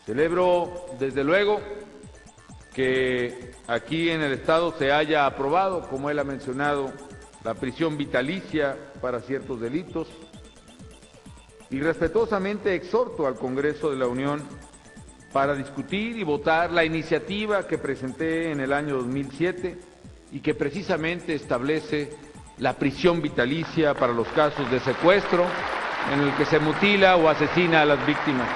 Celebro, desde luego, que aquí en el Estado se haya aprobado, como él ha mencionado, la prisión vitalicia para ciertos delitos, y respetuosamente exhorto al Congreso de la Unión para discutir y votar la iniciativa que presenté en el año 2007 y que precisamente establece la prisión vitalicia para los casos de secuestro en el que se mutila o asesina a las víctimas.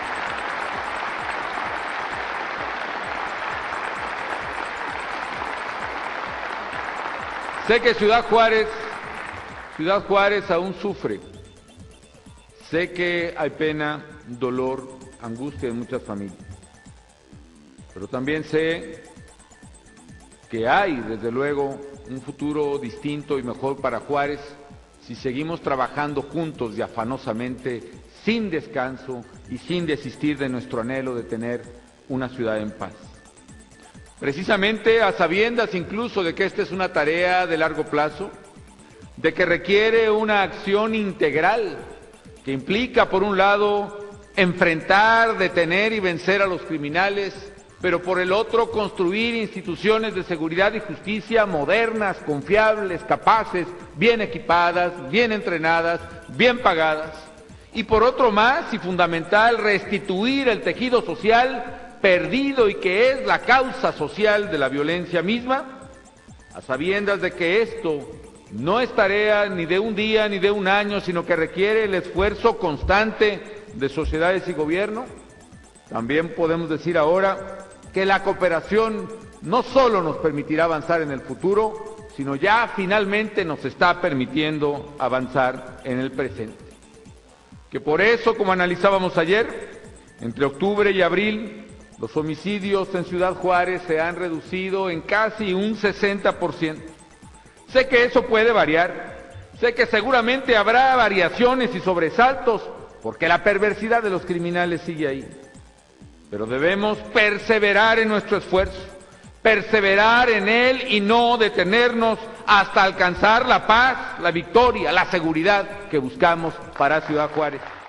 Sé que Ciudad Juárez aún sufre. Sé que hay pena, dolor, angustia en muchas familias. Pero también sé que hay, desde luego, un futuro distinto y mejor para Juárez si seguimos trabajando juntos y afanosamente, sin descanso y sin desistir de nuestro anhelo de tener una ciudad en paz. Precisamente a sabiendas incluso de que esta es una tarea de largo plazo, de que requiere una acción integral que implica, por un lado, enfrentar, detener y vencer a los criminales, pero por el otro, construir instituciones de seguridad y justicia modernas, confiables, capaces, bien equipadas, bien entrenadas, bien pagadas. Y por otro más, y fundamental, restituir el tejido social perdido y que es la causa social de la violencia misma, a sabiendas de que esto no es tarea ni de un día ni de un año, sino que requiere el esfuerzo constante de sociedades y gobierno. También podemos decir ahora que la cooperación no solo nos permitirá avanzar en el futuro, sino ya finalmente nos está permitiendo avanzar en el presente. Que por eso, como analizábamos ayer, entre octubre y abril, los homicidios en Ciudad Juárez se han reducido en casi un 60%. Sé que eso puede variar, sé que seguramente habrá variaciones y sobresaltos, porque la perversidad de los criminales sigue ahí. Pero debemos perseverar en nuestro esfuerzo, perseverar en él y no detenernos hasta alcanzar la paz, la victoria, la seguridad que buscamos para Ciudad Juárez.